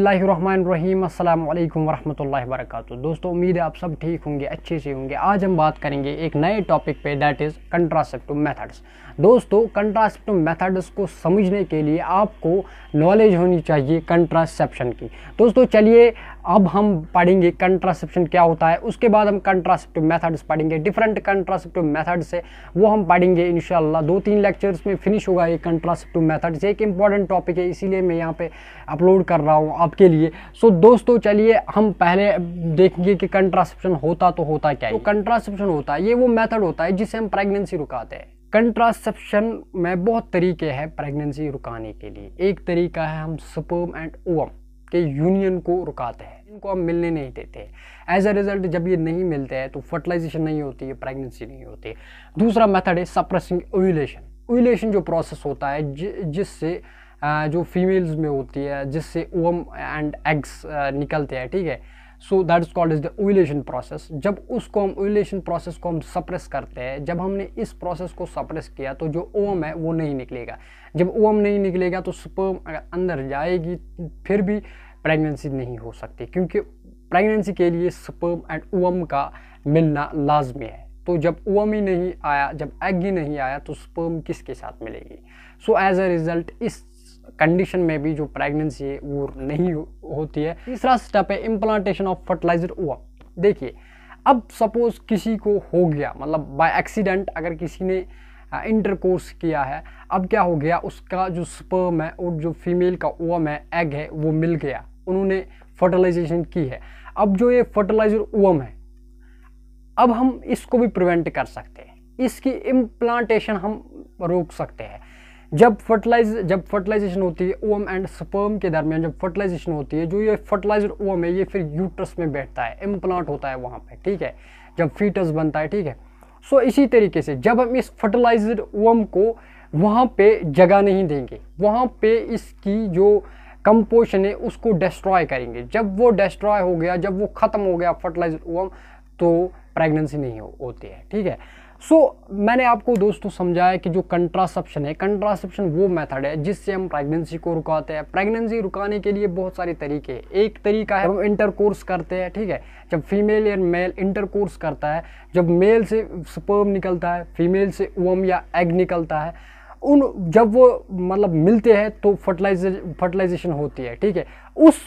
बिस्मिल्लाहिर्रहमानिर्रहीम अस्सलाम वालेकुम वरहमतुल्लाहि वबरकातुहू। दोस्तों, उम्मीद है आप सब ठीक होंगे, अच्छे से होंगे। आज हम बात करेंगे एक नए टॉपिक पे, दैट इज़ कंट्रासेप्टिव मेथड्स। दोस्तों, कंट्रासेप्टिव मेथड्स को समझने के लिए आपको नॉलेज होनी चाहिए कंट्रासेप्शन की। दोस्तों चलिए अब हम पढ़ेंगे कंट्रासेप्शन क्या होता है, उसके बाद हम कंट्रासेप्टिव मेथड्स पढ़ेंगे। डिफरेंट कंट्रासेप्टिव मेथड्स है वो हम पढ़ेंगे इंशाल्लाह। 2-3 लेक्चर्स में फिनिश होगा ये कंट्रासेप्टिव मेथड्स। एक इंपॉर्टेंट टॉपिक है, इसीलिए मैं यहाँ पे अपलोड कर रहा हूँ आपके लिए। सो दोस्तों चलिए हम पहले देखेंगे कि कंट्रासेप्शन होता तो होता क्या है। तो कंट्रासेप्शन होता है, ये वो मेथड होता है जिससे हम प्रेगनेंसी रुकाते हैं। कंट्रासेप्शन में बहुत तरीके हैं प्रेगनेंसी रुकाने के लिए। एक तरीका है हम स्पर्म एंड ओवम के यूनियन को रुकाते हैं, इनको हम मिलने नहीं देते। एज अ रिजल्ट जब ये नहीं मिलते हैं तो फर्टिलाइजेशन नहीं होती है, प्रेगनेंसी नहीं होती। दूसरा मेथड है सप्रेसिंग ओव्यूलेशन। ओव्यूलेशन जो प्रोसेस होता है जिससे जो फीमेल्स में होती है, जिससे ओवम एंड एग्स निकलते हैं, ठीक है। So that is called is the ovulation process. जब उसको हम ओव्यूलेशन प्रोसेस को हम सप्रेस करते हैं, जब हमने इस प्रोसेस को सप्रेस किया तो जो ओवम है वो नहीं निकलेगा। जब ओवम नहीं निकलेगा तो स्पर्म अगर अंदर जाएगी फिर भी प्रेगनेंसी नहीं हो सकती, क्योंकि प्रेगनेंसी के लिए स्पर्म एंड ओवम का मिलना लाजमी है। तो जब ओवम ही नहीं आया, जब एग ही नहीं आया तो स्पर्म किसके साथ मिलेगी। सो एज अ रिजल्ट इस कंडीशन में भी जो प्रेगनेंसी है वो नहीं होती है। तीसरा स्टेप है इम्प्लांटेशन ऑफ फर्टिलाइजर ओवम। देखिए, अब सपोज किसी को हो गया, मतलब बाय एक्सीडेंट अगर किसी ने इंटरकोर्स किया है, अब क्या हो गया, उसका जो स्पर्म है और जो फीमेल का ओवम है, एग है, वो मिल गया, उन्होंने फर्टिलाइजेशन की है। अब जो ये फर्टिलाइजर ओवम है, अब हम इसको भी प्रिवेंट कर सकते हैं, इसकी इम्प्लांटेशन हम रोक सकते हैं। जब फर्टिलाइजेशन होती है ओवम एंड स्पर्म के दरमियान, जब फर्टिलाइजेशन होती है, जो ये फर्टिलाइजर ओवम है ये फिर यूट्रस में बैठता है, इम्प्लांट होता है वहाँ पे, ठीक है, जब फीटस बनता है, ठीक है। सो इसी तरीके से जब हम इस फर्टिलाइजर ओवम को वहाँ पे जगह नहीं देंगे, वहाँ पे इसकी जो कंपोजिशन है उसको डिस्ट्रॉय करेंगे। जब वो डिस्ट्रॉय हो गया, जब वो ख़त्म हो गया फर्टिलाइजर ओवम, तो प्रेगनेंसी नहीं होती है, ठीक है। सो मैंने आपको दोस्तों समझाया कि जो कंट्रासेप्शन है, कंट्रासेप्शन वो मेथड है जिससे हम प्रेगनेंसी को रुकाते हैं। प्रेगनेंसी रुकाने के लिए बहुत सारे तरीके हैं। एक तरीका है हम इंटरकोर्स करते हैं, ठीक है। जब फीमेल या मेल इंटरकोर्स करता है, जब मेल से स्पर्म निकलता है, फीमेल से ओवम या एग निकलता है, जब वो मतलब मिलते हैं तो फर्टिलाइजेशन होती है, ठीक है। उस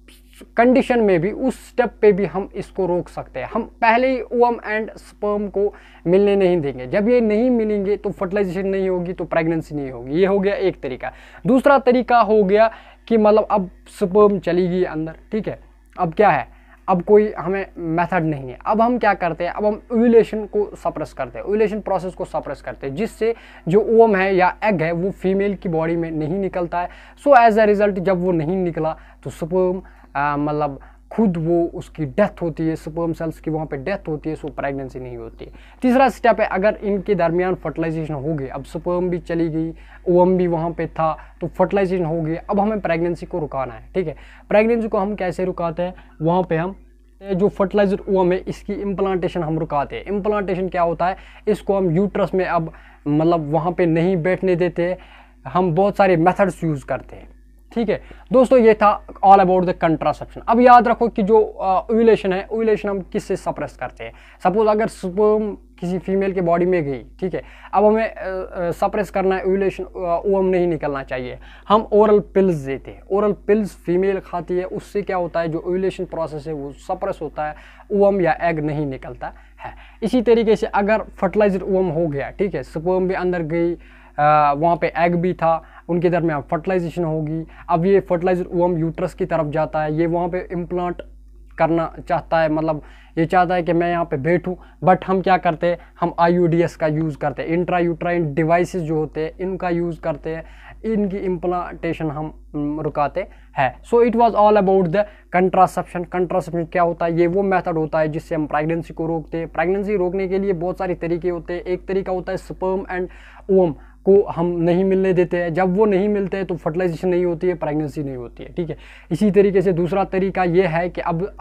कंडीशन में भी, उस स्टेप पे भी हम इसको रोक सकते हैं। हम पहले ही ओवम एंड स्पर्म को मिलने नहीं देंगे। जब ये नहीं मिलेंगे तो फर्टिलाइजेशन नहीं होगी, तो प्रेगनेंसी नहीं होगी। ये हो गया एक तरीका। दूसरा तरीका हो गया कि मतलब अब स्पर्म चली गई अंदर, ठीक है, अब क्या है, अब कोई हमें मेथड नहीं है। अब हम क्या करते हैं, अब हम ओव्यूलेशन को सप्रेस करते हैं, ओव्यूलेशन प्रोसेस को सप्रेस करते हैं, जिससे जो ओवम है या एग है वो फीमेल की बॉडी में नहीं निकलता है। सो एज अ रिजल्ट जब वो नहीं निकला तो स्पर्म मतलब खुद वो उसकी डेथ होती है, स्पर्म सेल्स की वहाँ पे डेथ होती है, सो प्रेगनेंसी नहीं होती है। तीसरा स्टेप है अगर इनके दरमियान फर्टिलाइजेशन हो गई, अब स्पर्म भी चली गई, ओवम भी वहाँ पे था, तो फर्टिलाइजेशन हो गई, अब हमें प्रेगनेंसी को रुकाना है, ठीक है। प्रेगनेंसी को हम कैसे रुकाते हैं, वहाँ पे हम जो फर्टिलाइजर ओवम है इसकी इम्प्लांटेशन हम रुकाते हैं। इम्प्लांटेशन क्या होता है, इसको हम यूट्रस में अब मतलब वहाँ पे नहीं बैठने देते, हम बहुत सारे मेथड्स यूज़ करते हैं, ठीक है। दोस्तों ये था ऑल अबाउट द कंट्रासेप्शन। अब याद रखो कि जो ओव्यूलेशन है, ओव्यूलेशन हम किससे सप्रेस करते हैं। सपोज अगर स्पर्म किसी फीमेल के बॉडी में गई, ठीक है, अब हमें सप्रेस करना है, ओव्यूलेशन ओवम नहीं निकलना चाहिए, हम ओरल पिल्स देते हैं। ओरल पिल्स फीमेल खाती है, उससे क्या होता है, जो ओव्यूलेशन प्रोसेस है वो सप्रेस होता है, ओवम या एग नहीं निकलता है। इसी तरीके से अगर फर्टिलाइजर ओवम हो गया, ठीक है, स्पर्म भी अंदर गई, वहाँ पे एग भी था, उनके दरमियान फर्टिलाइजेशन होगी। अब ये फर्टिलाइजर ओवम यूट्रस की तरफ जाता है, ये वहाँ पे इम्प्लांट करना चाहता है, मतलब ये चाहता है कि मैं यहाँ पे बैठूँ, बट हम क्या करते हैं, हम IUDs का यूज़ करते हैं, इंट्रा यूट्राइन डिवाइसेस जो होते हैं इनका यूज़ करते हैं, इनकी इम्प्लांटेशन हम रुकाते हैं। So it was all about the contraception. Contraception क्या होता है, ये वो मेथड होता है जिससे हम प्रेगनेंसी को रोकते हैं। प्रेगनेंसी रोकने के लिए बहुत सारे तरीके होते हैं। एक तरीका होता है स्पर्म एंड ओवम को हम नहीं मिलने देते हैं, जब वो नहीं मिलते हैं तो फर्टिलाइजेशन नहीं होती है, प्रेगनेंसी नहीं होती है, ठीक है। इसी तरीके से दूसरा तरीका ये है कि अब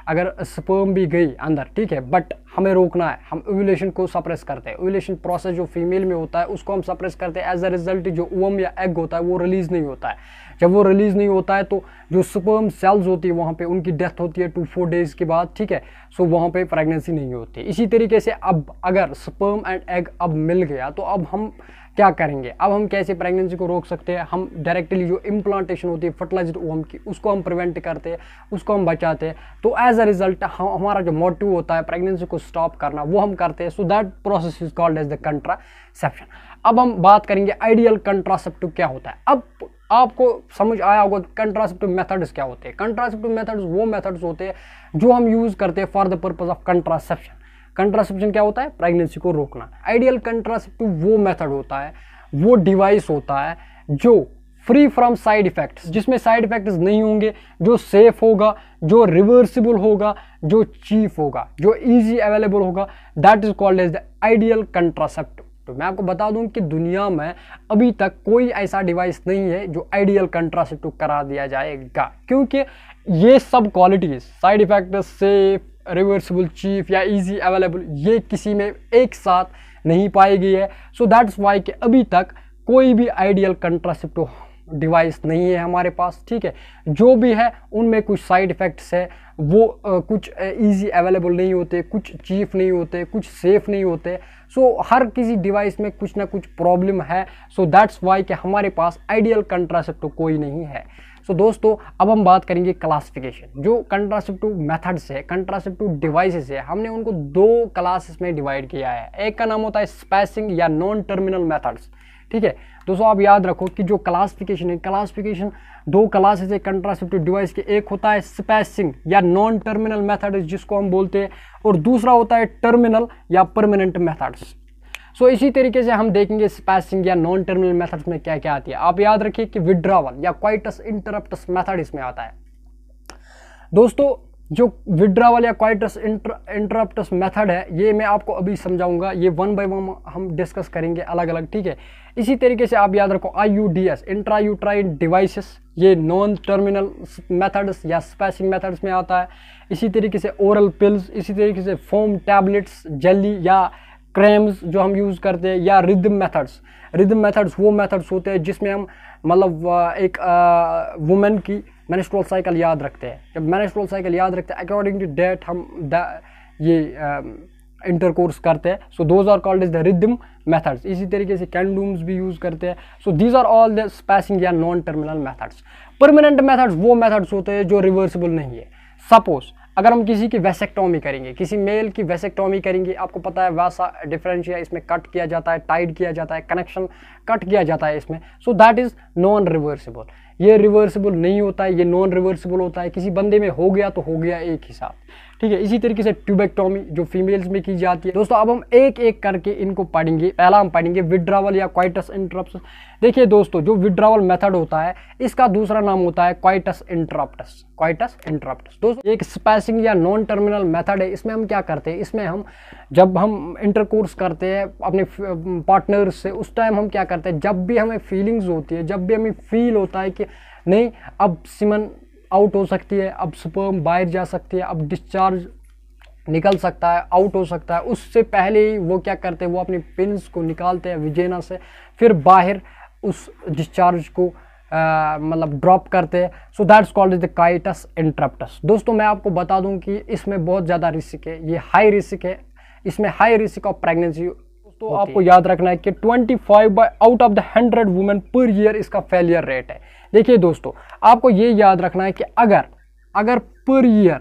अगर स्पर्म भी गई अंदर, ठीक है, बट हमें रोकना है, हम ओव्यूलेशन को सप्रेस करते हैं। ओव्यूलेशन प्रोसेस जो फीमेल में होता है उसको हम सप्रेस करते हैं। एज अ रिजल्ट जो ओवम या एग होता है वो रिलीज नहीं होता है। जब वो रिलीज नहीं होता है तो जो स्पर्म सेल्स होती है वहाँ पे उनकी डेथ होती है 2-4 डेज के बाद, ठीक है। सो वहाँ पे प्रेगनेंसी नहीं होती। इसी तरीके से अब अगर स्पर्म एंड एग अब मिल गया तो अब हम क्या करेंगे, अब हम कैसे प्रेगनेंसी को रोक सकते हैं। हम डायरेक्टली जो इम्प्लांटेशन होती है फर्टिलाइज्ड ओवम की उसको हम प्रिवेंट करते हैं, उसको हम बचाते हैं। तो एज अ रिजल्ट हमारा जो मोटिव होता है प्रेगनेंसी को स्टॉप करना वो हम करते हैं। So that process is called as the contraception. अब हम बात करेंगे आइडियल कंट्रासेप्टिव क्या होता है। अब आपको समझ आया होगा कंट्रासेप्टिव मेथड्स क्या होते हैं। कंट्रासेप्टिव मेथड्स वो मेथड्स होते हैं जो हम यूज करते हैं for the purpose of contraception. Contraception क्या होता है, प्रेगनेंसी को रोकना। आइडियल कंट्रासेप्टिव वो मेथड होता है, वो डिवाइस होता है जो फ्री फ्रॉम साइड इफेक्ट्स, जिसमें साइड इफेक्ट्स नहीं होंगे, जो सेफ होगा, जो रिवर्सिबल होगा, जो चीप होगा, जो इजी अवेलेबल होगा, that is called as the ideal contraceptive. तो मैं आपको बता दूं कि दुनिया में अभी तक कोई ऐसा डिवाइस नहीं है जो आइडियल कंट्रासेप्टिव करा दिया जाएगा, क्योंकि ये सब qualities side effect, safe, reversible, cheap या इजी अवेलेबल ये किसी में एक साथ नहीं पाई गई है। सो दैट्स वाई कि अभी तक कोई भी आइडियल कंट्रासेप्टिव डिवाइस नहीं है हमारे पास, ठीक है। जो भी है उनमें कुछ साइड इफेक्ट्स है, वो कुछ इजी अवेलेबल नहीं होते, कुछ चीप नहीं होते, कुछ सेफ नहीं होते। सो हर किसी डिवाइस में कुछ ना कुछ प्रॉब्लम है। सो दैट्स वाई कि हमारे पास आइडियल कंट्रासेप्टिव कोई नहीं है। सो दोस्तों अब हम बात करेंगे क्लासिफिकेशन। जो कंट्रासेप्टिव मेथड्स है, कंट्रासेप्टिव डिवाइसेस है, हमने उनको 2 क्लासेस में डिवाइड किया है। एक का नाम होता है स्पेसिंग या नॉन टर्मिनल मेथड्स, ठीक है। दोस्तों आप याद रखो कि जो क्लासिफिकेशन है, क्लासिफिकेशन 2 क्लासेस है कंट्रासेप्टिव डिवाइस के। एक होता है स्पेसिंग या नॉन टर्मिनल मेथड जिसको हम बोलते हैं, और दूसरा होता है टर्मिनल या परमानेंट मेथड्स। सो इसी तरीके से हम देखेंगे स्पेसिंग या नॉन टर्मिनल मेथड्स में क्या क्या आती है। आप याद रखिए कि विड्रावल या क्वाइटस इंटरप्टस मेथड इसमें आता है। दोस्तों जो विड्रावल या क्वाइटस इंटरप्टस मेथड है ये मैं आपको अभी समझाऊंगा, ये 1 बाय 1 हम डिस्कस करेंगे अलग अलग, ठीक है। इसी तरीके से आप याद रखो IUDs इंट्रा यूट्राइन डिवाइसेस, ये नॉन टर्मिनल मेथड्स या स्पेसिंग मेथड्स में आता है। इसी तरीके से ओरल पिल्स, इसी तरीके से फोम टैबलेट्स, जेली या क्रेम्स जो हम यूज़ करते हैं, या रिदम मेथड्स। रिदम मेथड्स वो मेथड्स होते हैं जिसमें हम मतलब एक वुमेन की मेंस्ट्रुअल साइकिल याद रखते हैं। जब मेंस्ट्रुअल साइकिल याद रखते हैं अकॉर्डिंग टू डेट हम ये इंटरकोर्स करते हैं। So those are called as the rhythm methods. इसी तरीके से कैंडूम्स भी यूज़ करते हैं। So these are all the spacing या non terminal methods. Permanent methods वो मेथड्स होते हैं जो रिवर्सिबल नहीं है। सपोज अगर हम किसी की वेसेक्टोमी करेंगे, किसी मेल की वेसेक्टोमी करेंगे, आपको पता है वैसा डिफरेंशिया इसमें कट किया जाता है, टाइड किया जाता है, कनेक्शन कट किया जाता है इसमें। So that is non reversible. ये रिवर्सिबल नहीं होता है, ये नॉन रिवर्सिबल होता है। किसी बंदे में हो गया तो हो गया एक ही साथ, ठीक है। इसी तरीके से ट्यूबेक्टोमी जो फीमेल्स में की जाती है। दोस्तों अब हम एक एक करके इनको पढ़ेंगे। पहला हम पढ़ेंगे विड्रावल या क्वाइटस इंटरप्टस। देखिए दोस्तों जो विड्रावल मेथड होता है इसका दूसरा नाम होता है क्वाइटस इंटरप्टस। क्वाइटस इंटरप्टस दोस्तों एक स्पेसिंग या नॉन टर्मिनल मेथड है। इसमें हम क्या करते हैं, इसमें हम जब हम इंटरकोर्स करते हैं अपने पार्टनर से, उस टाइम हम क्या करते हैं, जब भी हमें फीलिंग्स होती है, जब भी हमें फील होता है कि नहीं अब सीमन आउट हो सकती है, अब स्पर्म बाहर जा सकती है, अब डिस्चार्ज निकल सकता है, आउट हो सकता है, उससे पहले ही वो क्या करते हैं, वो अपनी पिन्स को निकालते हैं विजेना से, फिर बाहर उस डिस्चार्ज को मतलब ड्रॉप करते हैं। So that's called the coitus interruptus. दोस्तों मैं आपको बता दूं कि इसमें बहुत ज़्यादा रिस्क है, ये हाई रिस्क है, इसमें हाई रिस्क ऑफ प्रेगनेंसी। दोस्तों आपको याद रखना है कि 25 out of the 100 women per year इसका फेलियर रेट है। देखिए दोस्तों आपको ये याद रखना है कि अगर पर ईयर,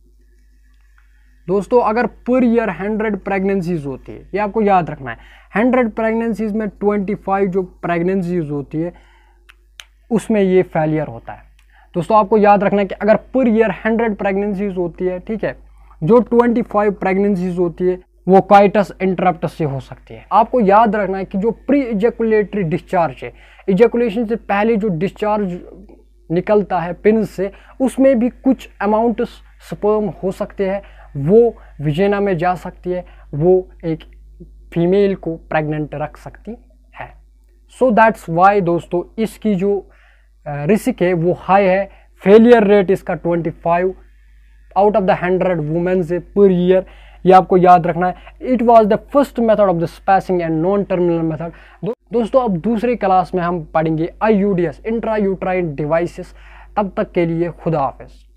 दोस्तों अगर पर ईयर 100 प्रेगनेंसीज होती है, ये आपको याद रखना है, 100 प्रेगनेंसीज में 25 जो प्रेगनेंसीज होती है उसमें ये फेलियर होता है। दोस्तों आपको याद रखना है कि अगर पर ईयर 100 प्रेगनेंसीज होती है, ठीक है, जो 25 प्रेगनेंसीज होती है वो क्वाइटस इंटरप्टस से हो सकती है। आपको याद रखना है कि जो प्री इजैकुलेटरी डिस्चार्ज है, इजैकुलेशन से पहले जो डिस्चार्ज निकलता है पिन से, उसमें भी कुछ अमाउंट स्पर्म हो सकते हैं, वो विजेना में जा सकती है, वो एक फीमेल को प्रेग्नेंट रख सकती है। सो दैट्स वाई दोस्तों इसकी जो रिस्क है वो हाई है। फेलियर रेट इसका 25 आउट ऑफ द 100 वुमेन से पर ईयर, ये आपको याद रखना है। It was the first method of the spacing and non terminal method. दोस्तों अब दूसरी क्लास में हम पढ़ेंगे IUDs, इंट्रा यूट्राइन डिवाइसेस। तब तक के लिए खुदा हाफिज।